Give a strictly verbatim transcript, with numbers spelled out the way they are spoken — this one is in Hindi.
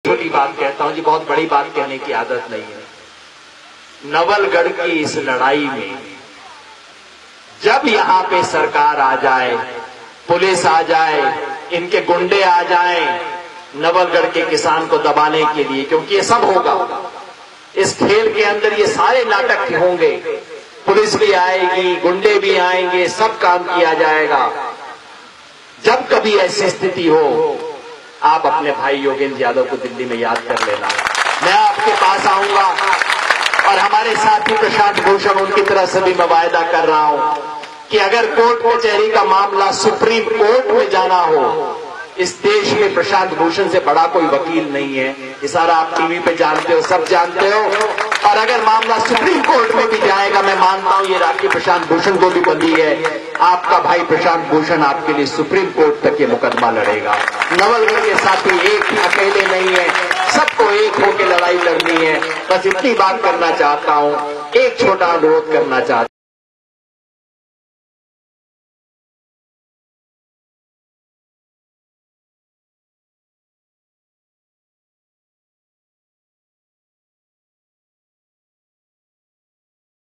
छोटी बात कहता हूं जी, बहुत बड़ी बात कहने की आदत नहीं है। नवलगढ़ की इस लड़ाई में जब यहां पे सरकार आ जाए, पुलिस आ जाए, इनके गुंडे आ जाएं नवलगढ़ के किसान को दबाने के लिए, क्योंकि ये सब होगा इस खेल के अंदर, ये सारे नाटक होंगे, पुलिस भी आएगी, गुंडे भी आएंगे, सब काम किया जाएगा। जब कभी ऐसी स्थिति हो, आप अपने भाई योगेंद्र यादव को दिल्ली में याद कर लेना। मैं आपके पास आऊंगा और हमारे साथी प्रशांत भूषण, उनकी तरफ से भी मैं वायदा कर रहा हूं कि अगर कोर्ट कचहरी का मामला सुप्रीम कोर्ट में जाना हो, इस देश में प्रशांत भूषण से बड़ा कोई वकील नहीं है। ये सारा आप टीवी पे जानते हो, सब जानते हो। और अगर मामला सुप्रीम कोर्ट में भी जाएगा, मैं मानता हूं ये राखी प्रशांत भूषण को भी बंदी है, आपका भाई प्रशांत भूषण आपके लिए सुप्रीम कोर्ट तक ये मुकदमा लड़ेगा। नवलगढ़ के साथी एक अकेले नहीं है, सबको एक होकर लड़ाई लड़नी है। बस इतनी बात करना चाहता हूं, एक छोटा अनुरोध करना चाहता हूं।